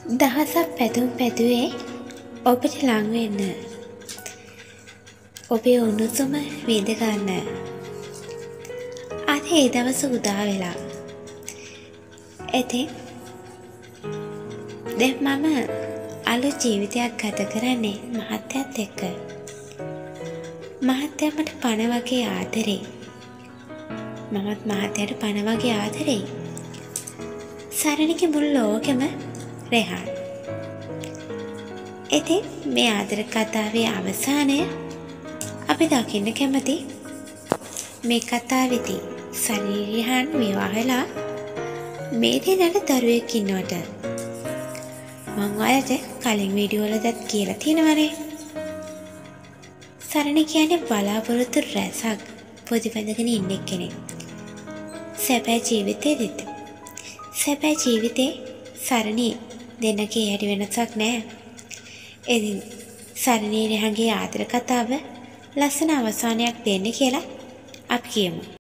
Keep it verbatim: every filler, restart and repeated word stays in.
දහසක් පැතුම් පැතුවේ ඔබට ළං වෙන්න. ඔබේ උණුසුම විඳ ගන්න. අද ඒ දවස උදා වෙලා. ඉතින් දැන් මම අලුත් ජීවිතයක් ගත කරන්නේ මහත්තයත් එක්ක. මහත්තයා මට පණ වගේ ආදරේ. මමත් මහත්තයාට පණ වගේ ආදරේ. සරණිගේ මුළු ලෝකෙම රෙහාන්. ඉතින් මේ ආදර කතාවේ අවසානය අපි දකින්න කැමති. මේ කතාවේදී සරණි රෙහාන් විවාහ වෙලා මේ දෙන්නට දරුවෙක් ඉන්නවට මම ඔයාලට කලින් වීඩියෝ වලදත් කියලා තියෙනවනේ. සරණි කියන්නේ බලාපොරොත්තු රැසක් පොදිබඳගෙන ඉන්න කෙනෙක්. සැබෑ ජීවිතේදීත් සැබෑ ජීවිතේ සරණි දෙන්නගේ හැටි වෙනසක් නෑ. ඉතින් සරණි රෙහාන්ගේ ආදර කතාව ලස්සන අවසානයක් දෙන්න කියලා අපි කියමු.